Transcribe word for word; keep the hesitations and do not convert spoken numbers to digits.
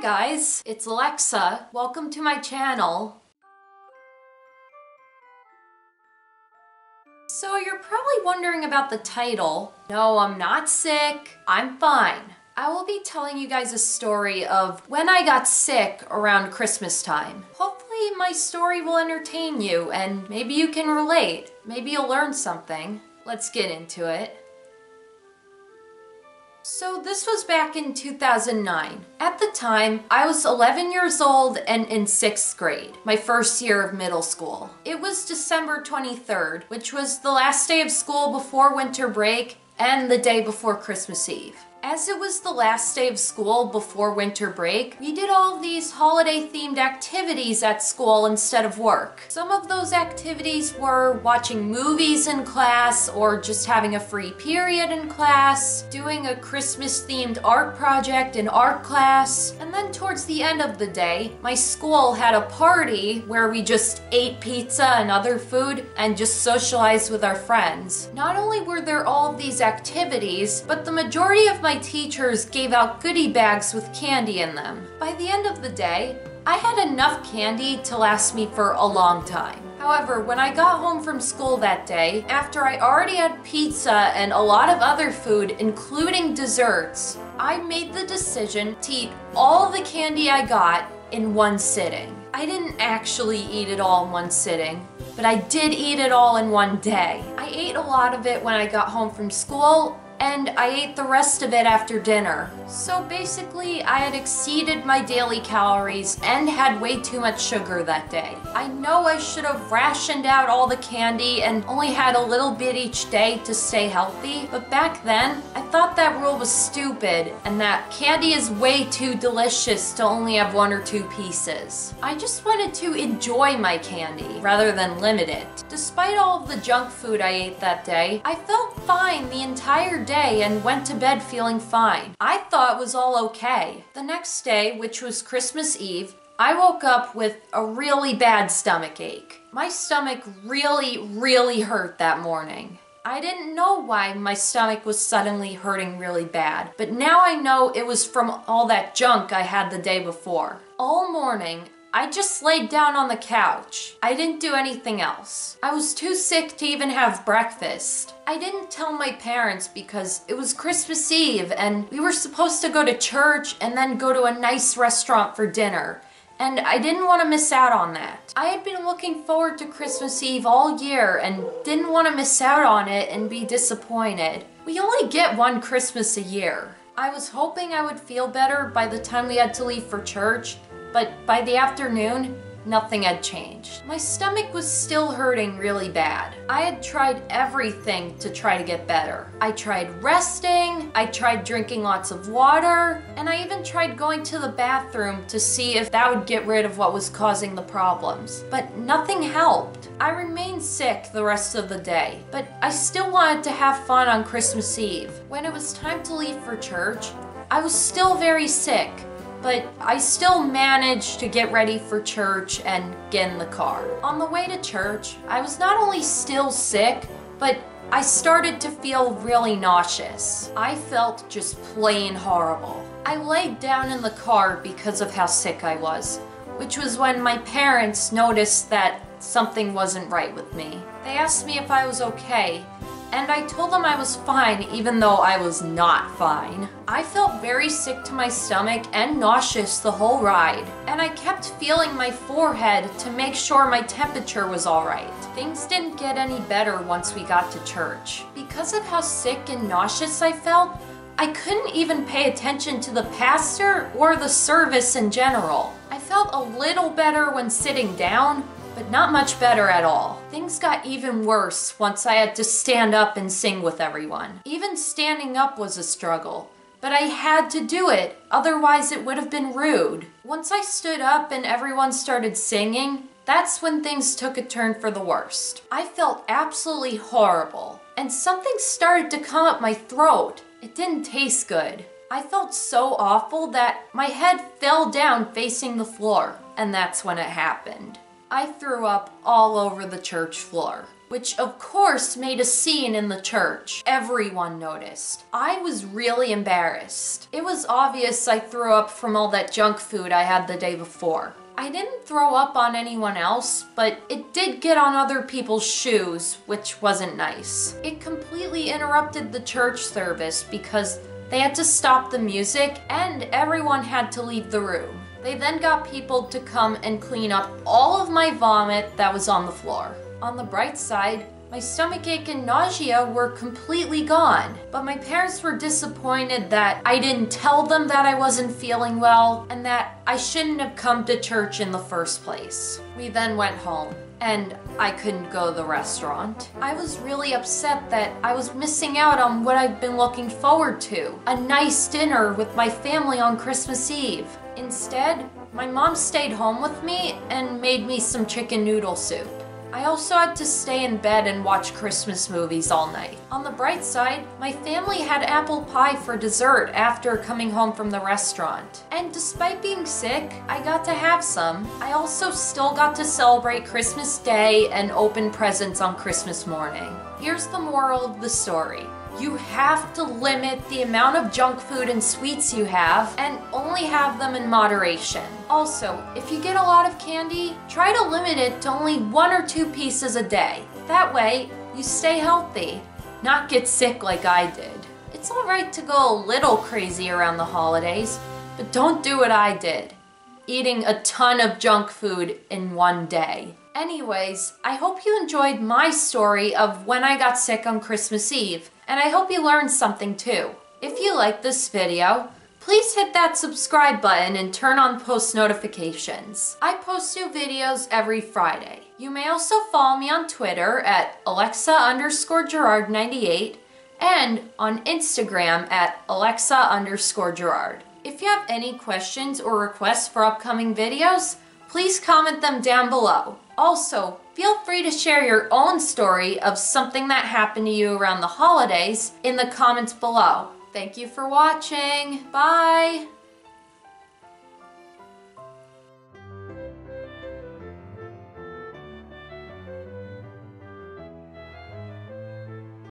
guys, it's Alexa. Welcome to my channel. So you're probably wondering about the title. No, I'm not sick. I'm fine. I will be telling you guys a story of when I got sick around Christmas time. Hopefully my story will entertain you and maybe you can relate. Maybe you'll learn something. Let's get into it. So this was back in two thousand nine. At the time, I was eleven years old and in sixth grade, my first year of middle school. It was December twenty-third, which was the last day of school before winter break and the day before Christmas Eve. As it was the last day of school before winter break, we did all of these holiday-themed activities at school instead of work. Some of those activities were watching movies in class or just having a free period in class, doing a Christmas-themed art project in art class, and then towards the end of the day, my school had a party where we just ate pizza and other food and just socialized with our friends. Not only were there all of these activities, but the majority of my teachers gave out goodie bags with candy in them. By the end of the day, I had enough candy to last me for a long time. However, when I got home from school that day, after I already had pizza and a lot of other food, including desserts, I made the decision to eat all the candy I got in one sitting. I didn't actually eat it all in one sitting, but I did eat it all in one day. I ate a lot of it when I got home from school, and I ate the rest of it after dinner. So basically, I had exceeded my daily calories and had way too much sugar that day. I know I should have rationed out all the candy and only had a little bit each day to stay healthy, but back then, I thought that rule was stupid and that candy is way too delicious to only have one or two pieces. I just wanted to enjoy my candy rather than limit it. Despite all of the junk food I ate that day, I felt fine the entire day and went to bed feeling fine. I thought it was all okay. The next day, which was Christmas Eve, I woke up with a really bad stomach ache. My stomach really, really hurt that morning. I didn't know why my stomach was suddenly hurting really bad, but now I know it was from all that junk I had the day before. All morning, I just laid down on the couch. I didn't do anything else. I was too sick to even have breakfast. I didn't tell my parents because it was Christmas Eve and we were supposed to go to church and then go to a nice restaurant for dinner. And I didn't want to miss out on that. I had been looking forward to Christmas Eve all year and didn't want to miss out on it and be disappointed. We only get one Christmas a year. I was hoping I would feel better by the time we had to leave for church, but by the afternoon, nothing had changed. My stomach was still hurting really bad. I had tried everything to try to get better. I tried resting, I tried drinking lots of water, and I even tried going to the bathroom to see if that would get rid of what was causing the problems. But nothing helped. I remained sick the rest of the day, but I still wanted to have fun on Christmas Eve. When it was time to leave for church, I was still very sick. But I still managed to get ready for church and get in the car. On the way to church, I was not only still sick, but I started to feel really nauseous. I felt just plain horrible. I laid down in the car because of how sick I was, which was when my parents noticed that something wasn't right with me. They asked me if I was okay, and I told them I was fine even though I was not fine. I felt very sick to my stomach and nauseous the whole ride, and I kept feeling my forehead to make sure my temperature was alright. Things didn't get any better once we got to church. Because of how sick and nauseous I felt, I couldn't even pay attention to the pastor or the service in general. I felt a little better when sitting down, but not much better at all. Things got even worse once I had to stand up and sing with everyone. Even standing up was a struggle, but I had to do it, otherwise it would have been rude. Once I stood up and everyone started singing, that's when things took a turn for the worst. I felt absolutely horrible, and something started to come up my throat. It didn't taste good. I felt so awful that my head fell down facing the floor, and that's when it happened. I threw up all over the church floor. which of course made a scene in the church. Everyone noticed. I was really embarrassed. It was obvious I threw up from all that junk food I had the day before. I didn't throw up on anyone else, but it did get on other people's shoes, which wasn't nice. It completely interrupted the church service because they had to stop the music and everyone had to leave the room. They then got people to come and clean up all of my vomit that was on the floor. On the bright side, my stomachache and nausea were completely gone, but my parents were disappointed that I didn't tell them that I wasn't feeling well and that I shouldn't have come to church in the first place. We then went home, and I couldn't go to the restaurant. I was really upset that I was missing out on what I've been looking forward to, a nice dinner with my family on Christmas Eve. Instead, my mom stayed home with me and made me some chicken noodle soup. I also had to stay in bed and watch Christmas movies all night. On the bright side, my family had apple pie for dessert after coming home from the restaurant. And despite being sick, I got to have some. I also still got to celebrate Christmas Day and open presents on Christmas morning. Here's the moral of the story. You have to limit the amount of junk food and sweets you have and only have them in moderation. Also, if you get a lot of candy, try to limit it to only one or two pieces a day. That way, you stay healthy, not get sick like I did. It's alright to go a little crazy around the holidays, but don't do what I did, eating a ton of junk food in one day. Anyways, I hope you enjoyed my story of when I got sick on Christmas Eve, and I hope you learned something too. If you like this video, please hit that subscribe button and turn on post notifications. I post new videos every Friday. You may also follow me on Twitter at Alexa underscore Gerard ninety-eight and on Instagram at Alexa underscore Gerard. If you have any questions or requests for upcoming videos, please comment them down below. Also, feel free to share your own story of something that happened to you around the holidays in the comments below. Thank you for watching. Bye!